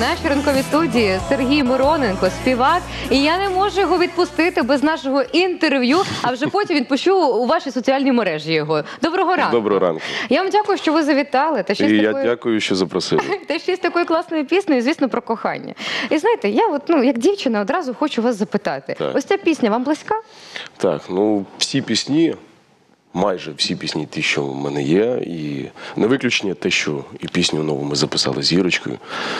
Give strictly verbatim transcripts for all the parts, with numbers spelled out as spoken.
нашій ранковій студії Сергій Мироненко, співак. І я не можу його відпустити без нашого інтерв'ю, а вже потім відпущу у ваші соціальні мережі його. Доброго ранку. Доброго ранку. Я вам дякую, що ви завітали. Та ще І з я такою... дякую, що запросили. Та ще з такою класною піснею, звісно, про кохання. І знаєте, я от, ну, як дівчина одразу хочу вас запитати. Так. Ось ця пісня вам близька? Так, ну всі пісні, майже всі пісні, ті, що в мене є, і не виключення те, що і пісню нову ми записали з Ірочкою,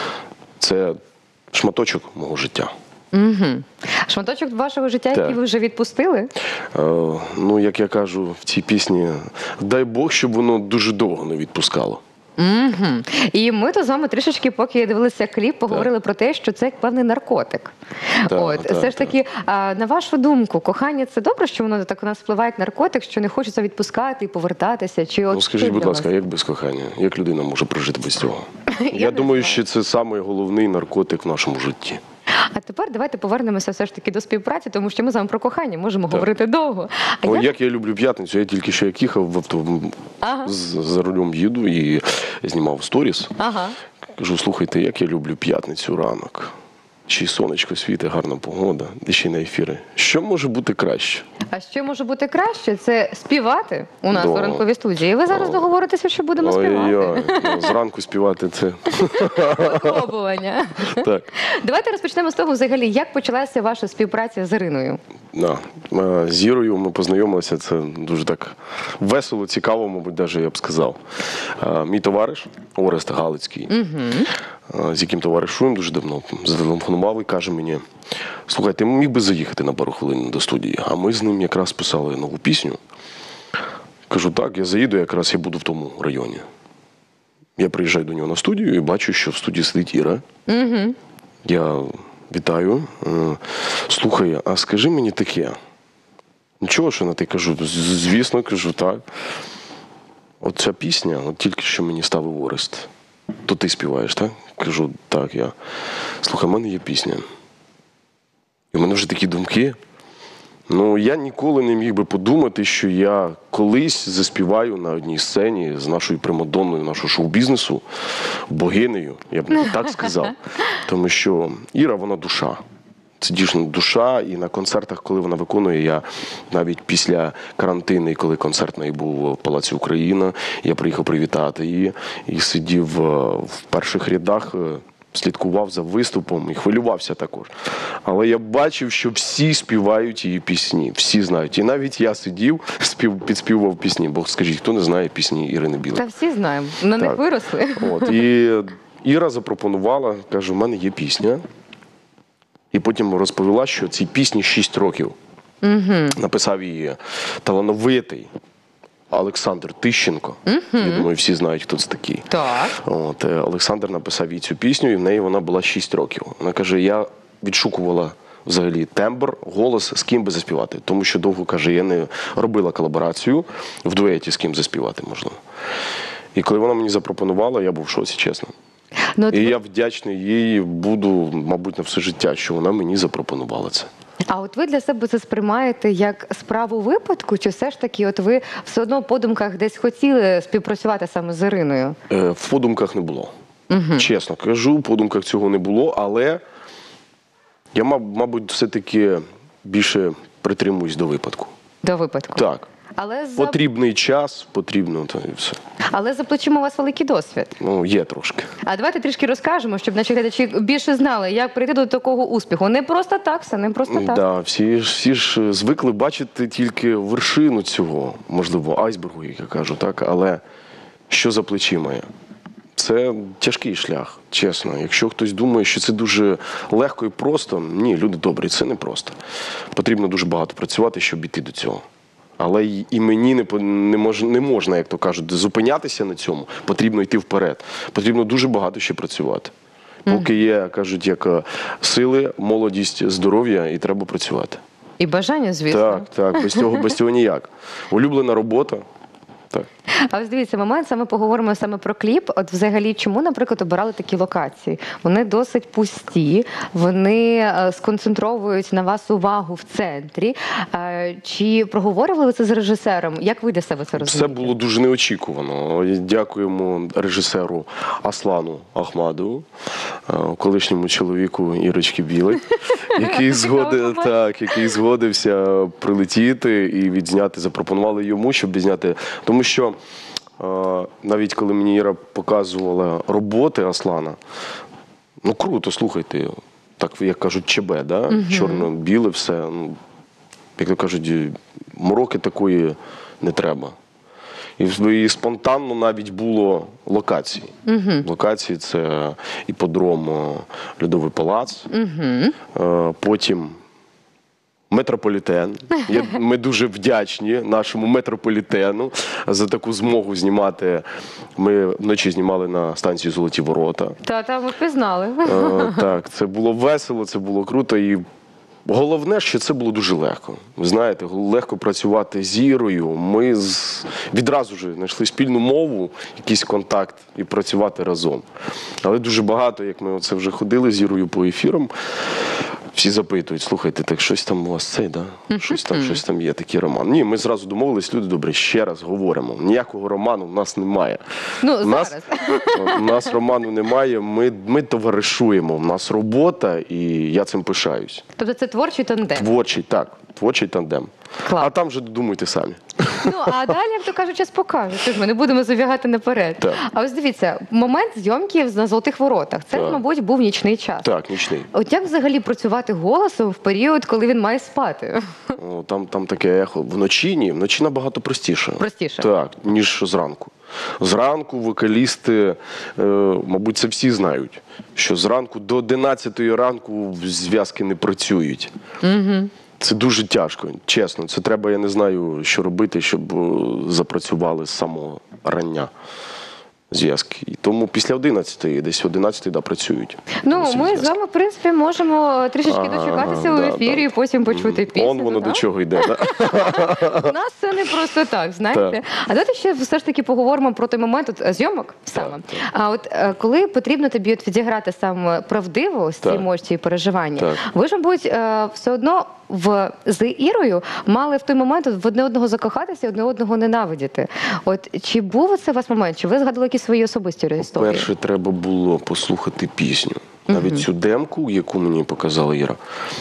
це шматочок мого життя. Угу. Шматочок вашого життя, Так. який ви вже відпустили? Е, ну, як я кажу в цій пісні, дай Бог, щоб воно дуже довго не відпускало. Угу. І ми то з вами трішечки, поки дивилися кліп, поговорили про те, що це як певний наркотик. Так, От, так, все ж таки, а, на вашу думку, кохання – це добре, що воно так у нас впливає як наркотик, що не хочеться відпускати і повертатися? Чи от Ну, скажіть, що будь для ласка, вас? як без кохання? Як людина може прожити без цього? Я Я не думаю, знаю. що це найголовніший наркотик в нашому житті. А тепер давайте повернемося все ж таки до співпраці, тому що ми з вами про кохання можемо говорити довго. А О, як... як я люблю п'ятницю, я тільки що як їхав в авто, Ага. з, за рулем їду і знімав сторіс. Ага. Кажу, слухайте, як я люблю п'ятницю ранок. Чи сонечко світить, гарна погода, де ще й на ефіри. Що може бути краще? А що може бути краще? Це співати у нас Да. у ранковій студії. І ви зараз Да. договоритеся, що будемо співати. Ой-ой, ну, зранку співати це. Випробування. Так. Давайте розпочнемо з того, взагалі, як почалася ваша співпраця з Іриною? Да. Е, З Ірою ми познайомилися, це дуже так весело, цікаво, мабуть, навіть я б сказав. Е, Мій товариш Орест Галицький, е, з яким товаришуємо дуже давно, зателефонував і каже мені: слухай, ти міг би заїхати на пару хвилин до студії? А ми з ним якраз писали нову пісню. Кажу, так, я заїду, якраз я буду в тому районі. Я приїжджаю до нього на студію і бачу, що в студії сидить Іра. Угу. Я вітаю. Е, Слухай, а скажи мені таке. Нічого, що на ти кажу? З- Звісно, кажу, так. От ця пісня, от тільки що мені ставив Орест. То ти співаєш, так? Кажу, так, я. Слухай, в мене є пісня. І в мене вже такі думки. Ну, я ніколи не міг би подумати, що я колись заспіваю на одній сцені з нашою примадонною нашого шоу-бізнесу, богинею, я б не так сказав. Тому що Іра, вона душа. Це дійсно душа, і на концертах, коли вона виконує, я навіть після карантину, і коли концерт неї був в Палаці Україна, я приїхав привітати її і сидів е, в перших рядах, е, слідкував за виступом і хвилювався також. Але я бачив, що всі співають її пісні, всі знають. І навіть я сидів, спів, підспівував пісні, бо скажіть, хто не знає пісні Ірини Білик? Та всі знаємо. На них Так. виросли. От, і Іра запропонувала, каже, у мене є пісня. І потім розповіла, що цій пісні шість років. Угу. Написав її талановитий Олександр Тищенко. Я думаю, всі знають, хто це такий. Так. От, е, Олександр написав їй цю пісню, і в неї вона була шість років. Вона каже, я відшукувала взагалі тембр, голос, з ким би заспівати. Тому що довго, каже, я не робила колаборацію в дуеті, з ким заспівати, можливо. І коли вона мені запропонувала, я був в шоці, чесно. Ну, от І ви- я вдячний їй буду, мабуть, на все життя, що вона мені запропонувала це. А от ви для себе це сприймаєте як справу випадку, чи все ж таки от ви все одно в подумках десь хотіли співпрацювати саме з Іриною? Е, В подумках не було. Чесно кажу, в подумках цього не було, але я, маб- мабуть, все-таки більше притримуюсь до випадку. До випадку? Так. Але за... Потрібний час, потрібно, то і все. Але за плечима у вас великий досвід. Ну, є трошки. А давайте трішки розкажемо, щоб наші глядачі більше знали, як прийти до такого успіху. Не просто так все, не просто так. Да, всі, ж- всі ж звикли бачити тільки вершину цього, можливо, айсбергу, як я кажу, так? Але що за плечима є? Це тяжкий шлях, чесно. Якщо хтось думає, що це дуже легко і просто, ні, люди добрі, це не просто. Потрібно дуже багато працювати, щоб іти до цього. Але й- і мені не, по- не, мож, не можна, як то кажуть, зупинятися на цьому. Потрібно йти вперед. Потрібно дуже багато ще працювати. Поки є, кажуть, як е, сили, молодість, здоров'я, і треба працювати. І бажання, звісно. Так, так, без цього, без цього ніяк. Улюблена робота. Так. А ось дивіться, момент, саме поговоримо саме про кліп. От взагалі, чому, наприклад, обирали такі локації? Вони досить пусті, вони е, сконцентровують на вас увагу в центрі. Е, Чи проговорювали ви це з режисером? Як ви для себе це Це розумієте? було дуже неочікувано. Дякуємо режисеру Аслану Ахмадову, е, колишньому чоловіку Ірочки Білик, який згодив, так, який згодився прилетіти і відзняти. Запропонували йому, щоб відзняти. Тому що е, навіть коли мені Іра показувала роботи Аслана, ну круто, слухайте, так як кажуть, ЧБ, да? Мгм. Чорно-біле все. Ну, як то кажуть, мороки такої не треба. І, і спонтанно навіть було локації. Мгм. Локації – це іподром е, Льодовий палац, Мгм. е, потім метрополітен. Я- Ми дуже вдячні нашому метрополітену за таку змогу знімати. Ми вночі знімали на станції Золоті Ворота. Та-та, ми впізнали. Е, Так, це було весело, це було круто. І головне, що це було дуже легко. Ви знаєте, легко працювати з Ірою. Ми з... відразу ж знайшли спільну мову, якийсь контакт і працювати разом. Але дуже багато, як ми оце вже ходили з Ірою по ефірам, всі запитують, слухайте, так щось там у вас цей, да? Щось там, щось там є, такий роман. Ні, ми зразу домовились, люди добрі, ще раз говоримо. Ніякого роману в нас немає. Ну, У нас, зараз. у нас роману немає, ми, ми товаришуємо, у нас робота, і я цим пишаюсь. Тобто це творчий тандем. Творчий, так, творчий тандем. Клас. А там вже додумуйте самі. Ну, а далі, як то кажуть, час покаже. Тож ми не будемо забігати наперед. Так. А ось дивіться, момент зйомки на Золотих Воротах. Це, Так. мабуть, був нічний час. Так, нічний. От як взагалі працювати голосом в період, коли він має спати? О, там, там таке ехо. Вночі ні, вночі набагато простіше. Простіше? Так, ніж зранку. Зранку вокалісти, е, мабуть, це всі знають, що зранку до одинадцятої ранку зв'язки не працюють. Угу. Це дуже тяжко, чесно. Це треба, я не знаю, що робити, щоб е, запрацювали з самого рання зв'язки. І тому після одинадцятої, десь одинадцятої, да, працюють. Ну, Всі ми з зв'язки. вами, в принципі, можемо трішечки Ага, дочекатися ага, у да, ефірі да. і потім почути пісню. Он воно так? до чого йде. Да? У нас це не просто так, знаєте. Так. А давайте ще все ж таки поговоримо про той момент от, е, зйомок саме. А от е, коли потрібно тобі от відіграти саме правдиво ось ці Так. емоції, переживання, Так. ви ж, мабуть, е, все одно в з Ірою мали в той момент от, в одне одного закохатися, одне одного ненавидіти. От чи був це у вас момент? Чи ви згадували якісь свої особисті історії? Перше, треба було послухати пісню. Навіть цю демку, яку мені показала Іра,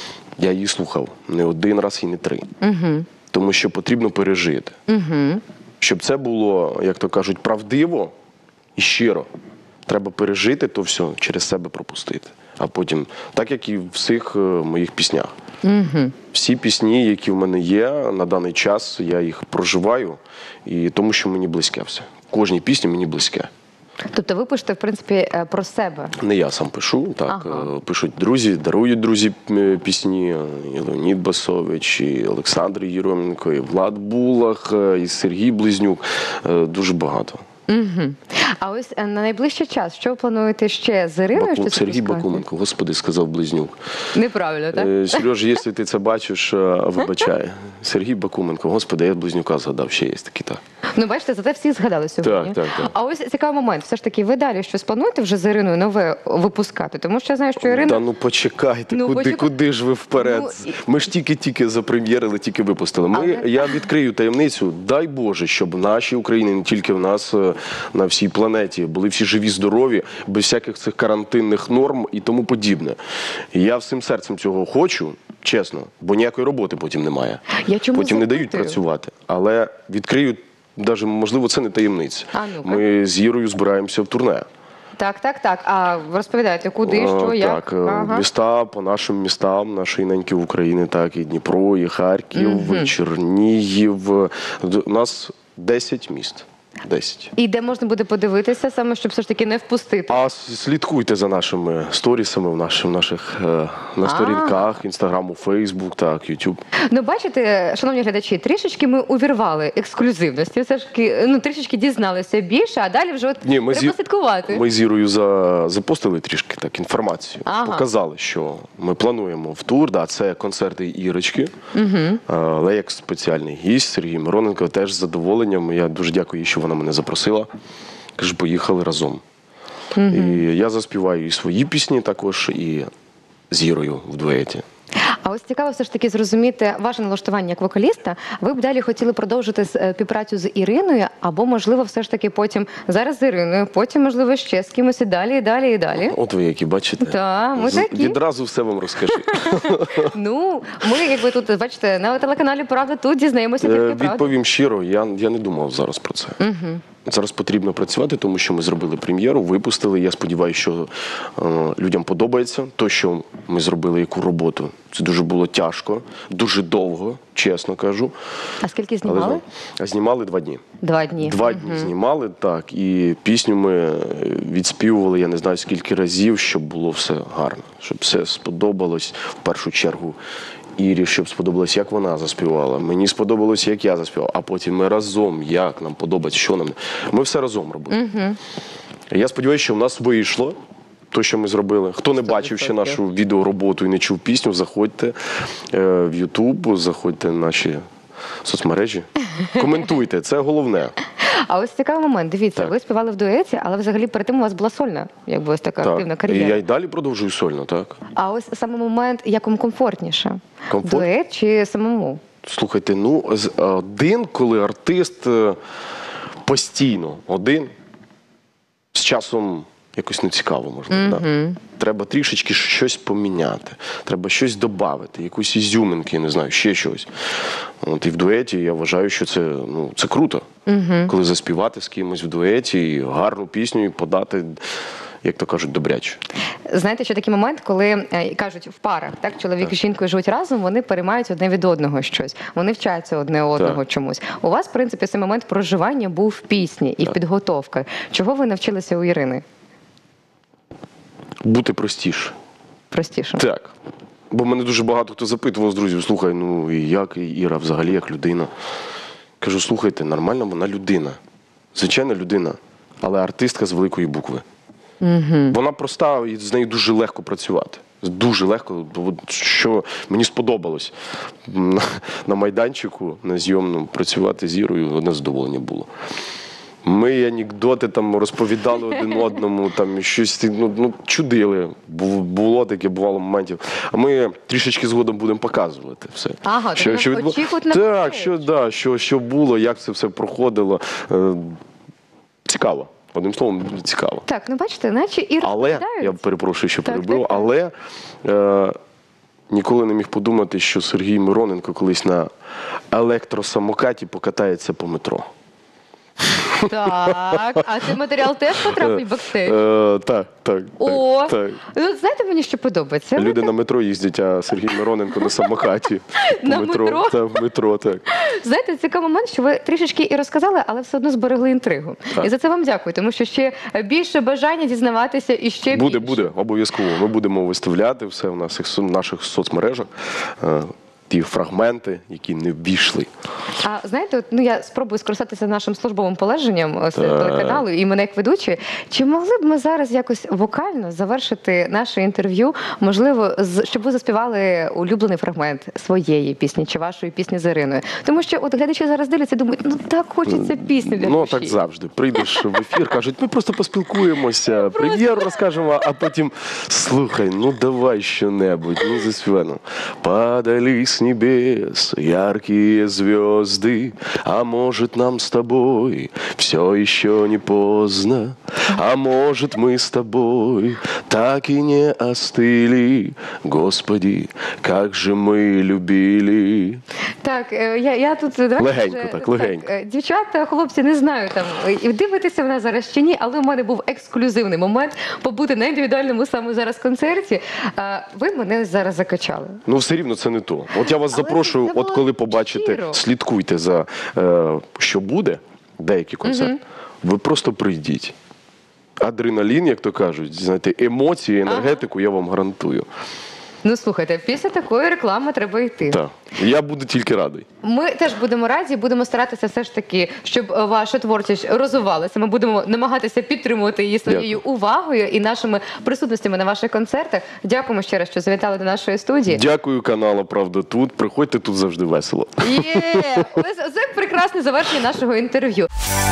я її слухав не один раз і не три. Угу. Тому що потрібно пережити. Угу. Щоб це було, як то кажуть, правдиво і щиро. Треба пережити, то все через себе пропустити. А потім, так як і в всіх е, моїх піснях. Угу. Всі пісні, які в мене є на даний час, я їх проживаю, і тому що мені близьке все. Кожній пісні мені близьке. Тобто ви пишете, в принципі, е, про себе. Не я сам пишу, так, Ага. е, пишуть друзі, дарують друзі е, пісні, і Леонід Басович, і Олександр Єроменко, і Влад Булах, е, і Сергій Близнюк, Е, дуже багато. Угу. А ось е, на найближчий час, що ви плануєте ще з Іриною? Баку... щось Сергій випускати? Бакуменко, господи, сказав Близнюк. Неправильно, так? Е, Сережа, якщо ти це бачиш, е, вибачай. Сергій Бакуменко, господи, я Близнюка згадав, ще є такий, так. Ну, бачите, зате всі згадали сьогодні. Так, так, так. А ось цікавий момент. Все ж таки, ви далі щось плануєте вже з Іриною нове випускати? Тому що я знаю, що Ірина... Та ну почекайте, Ну, куди, почекай. куди ж ви вперед? Ну, і- Ми ж тільки-тільки запрем'єрили, тільки випустили. Ми, Але- Я відкрию таємницю, дай Боже, щоб в нашій Україні, не тільки в нас, е, на всій планеті, були всі живі, здорові, без всяких цих карантинних норм і тому подібне. І я всім серцем цього хочу, чесно, бо ніякої роботи потім немає. Я чому Потім не дають запитую? працювати. Але відкрию, навіть, можливо, це не таємниця. А ну-ка. Ми з Ірою збираємося в турне. Так, так, так. А розповідайте, куди, що, Е, як? Так, е, міста по нашим містам, нашої неньки України, так, і Дніпро, і Харків, і Чернігів. Д- У нас десять міст. десять. І де можна буде подивитися, саме, щоб все ж таки не впустити? А с- слідкуйте за нашими сторісами в наших, в наших е, на сторінках, інстаграму, Фейсбук, так, Ютуб. Ну, бачите, шановні глядачі, трішечки ми увірвали ексклюзивності, все ж таки, ну, трішечки дізналися більше, а далі вже от Ні, ми треба зі- слідкувати. Ми з Ірою за, запостили трішки так інформацію. Ага. Показали, що ми плануємо в тур. Да, це концерти Ірочки. Угу. Але як спеціальний гість Сергій Мироненко теж з задоволенням. Я дуже дякую їй, що вона мене запросила. Каже, поїхали разом. І я заспіваю і свої пісні також, і з Ірою в дуеті. А ось цікаво все ж таки зрозуміти ваше налаштування як вокаліста. Ви б далі хотіли продовжити співпрацю з Іриною, або, можливо, все ж таки потім зараз з Іриною, потім, можливо, ще з кимось і далі, і далі, і далі? От ви які, бачите? Так, ми З- такі. Відразу все вам розкажу. Ну, ми, якби тут, бачите, на телеканалі «Правда» тут дізнаємося Е, тільки правду. Відповім щиро, я, я не думав зараз про це. Угу. Зараз потрібно працювати, тому що ми зробили прем'єру, випустили. Я сподіваюся, що е, людям подобається те, що ми зробили, яку роботу. Це дуже було тяжко, дуже довго, чесно кажу. А скільки Але знімали? зна- знімали два дні. Два дні. Два дні знімали, так. І пісню ми відспівували, я не знаю скільки разів, щоб було все гарно, щоб все сподобалось в першу чергу. Ірі, щоб сподобалось, як вона заспівала. Мені сподобалось, як я заспівав. А потім ми разом, як нам подобається, що нам. Ми все разом робили. Угу. Я сподіваюся, що в нас вийшло. То, що ми зробили. Хто не бачив ще нашу відеороботу і не чув пісню, заходьте е, в Ютуб, заходьте в наші соцмережі. Коментуйте, це головне. А ось цікавий момент. Дивіться, Так. ви співали в дуеті, але взагалі перед тим у вас була сольна, якби ось така активна Так. І кар'єра. я й далі продовжую сольно, так? А ось саме момент, як вам комфортніше? Комфорт? Дует чи самому? Слухайте, ну, з- один, коли артист е, постійно один, з часом якось нецікаво, можливо. Да? Треба трішечки щось поміняти, треба щось додати, якусь ізюминки, не знаю, ще щось. От, і в дуеті я вважаю, що це, ну, це круто, коли заспівати з кимось в дуеті, і гарну пісню і подати, як то кажуть, добряче. Знаєте, що такий момент, коли е, кажуть в парах, так чоловік і жінка живуть разом, вони переймають одне від одного щось, вони вчаться одне одного Так. чомусь. У вас, в принципі, цей момент проживання був в пісні і в підготовках. Чого ви навчилися у Ірини? Бути простіше. Простіше. Так. Бо мене дуже багато хто запитував з друзів, слухай, ну і як і Іра взагалі, як людина. Кажу, слухайте, нормальна вона людина. Звичайна людина, але артистка з великої букви. Угу. Вона проста, і з нею дуже легко працювати. Дуже легко, бо що мені сподобалось на, на майданчику, на зйомному, працювати з Ірою, одне задоволення було. Ми анекдоти там розповідали один одному, там щось ну, ну, чудили. Бу- Було таке, бувало моментів. А ми трішечки згодом будемо показувати все. Ага, то нас відбу- очікують на Так, бекстейдж. що, да, що, що було, як це все проходило. Е, цікаво. Одним словом, цікаво. Так, ну бачите, наче і Але, розповідають. я перепрошую, що Так, перебив, так, так. але е, ніколи не міг подумати, що Сергій Мироненко колись на електросамокаті покатається по метро. Так, а цей матеріал теж потрапить в бекстейдж? Е, так, так. О, так, так. ну знаєте, мені що подобається? Ви Люди на метро їздять, а Сергій Мироненко на самокаті. по На метро? Так, в метро, так. Знаєте, цікавий момент, що ви трішечки і розказали, але все одно зберегли інтригу. Так. І за це вам дякую, тому що ще більше бажання дізнаватися і ще Буде, більше. буде, обов'язково. Ми будемо виставляти все в наших, в наших соцмережах. Е, ті фрагменти, які не ввійшли. А знаєте, от, ну я спробую скористатися нашим службовим положенням з Так. телеканалу і мене як ведучої. Чи могли б ми зараз якось вокально завершити наше інтерв'ю? Можливо, з щоб ви заспівали улюблений фрагмент своєї пісні чи вашої пісні з Іриною? Тому що от глядачі зараз дивляться і думають, ну так хочеться пісні для Ну, душі. так завжди. Прийдеш в ефір, кажуть, ми просто поспілкуємося, прем'єру розкажемо, а потім слухай, ну давай що-небудь, ну заспівай. Ну. Падали с небес яркие звезды, а может нам с тобой все еще не поздно, а может мы с тобой так и не остыли, Господи, как же мы любили. Так, е, я, я тут давайте Легенько вже- так, легенько. е, дівчата, хлопці, не знаю там е, дивитеся мене зараз чи ні, але у мене був ексклюзивний момент побути на індивідуальному саме зараз концерті. А ви мене зараз закачали. Ну, все рівно це не то. От я вас Але запрошую, це от було коли побачите, щиро. слідкуйте за е, що буде, деякий концерт, ви просто прийдіть. Адреналін, як то кажуть, знаєте, емоції, енергетику я вам гарантую. Ну слухайте, після такої реклами треба йти. Так. Я буду тільки радий. Ми теж будемо раді, будемо старатися все ж таки, щоб е, ваша творчість розвивалася. Ми будемо намагатися підтримувати її своєю Дякую. увагою і нашими присутностями на ваших концертах. Дякуємо ще раз, що завітали до нашої студії. Дякую каналу Правда тут. Приходьте, тут завжди весело. Є! Ось це прекрасне завершення нашого інтерв'ю.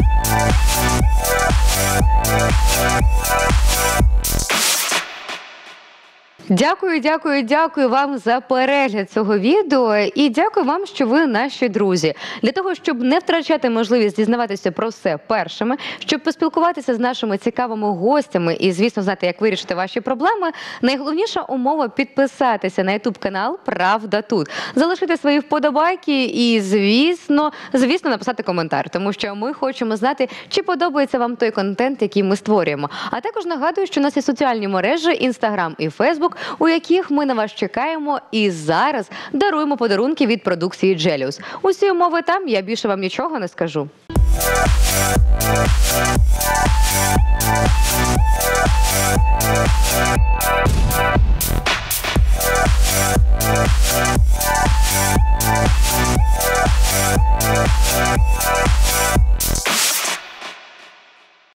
Дякую, дякую, дякую вам за перегляд цього відео і дякую вам, що ви наші друзі. Для того, щоб не втрачати можливість дізнаватися про все першими, щоб поспілкуватися з нашими цікавими гостями і, звісно, знати, як вирішити ваші проблеми, найголовніша умова – підписатися на ютуб-канал «Правда тут», залишити свої вподобайки і, звісно, звісно, написати коментар, тому що ми хочемо знати, чи подобається вам той контент, який ми створюємо. А також нагадую, що у нас є соціальні мережі Інстаграм і Фейсбук, у яких ми на вас чекаємо і зараз даруємо подарунки від продукції Gelius. Усі умови там, я більше вам нічого не скажу.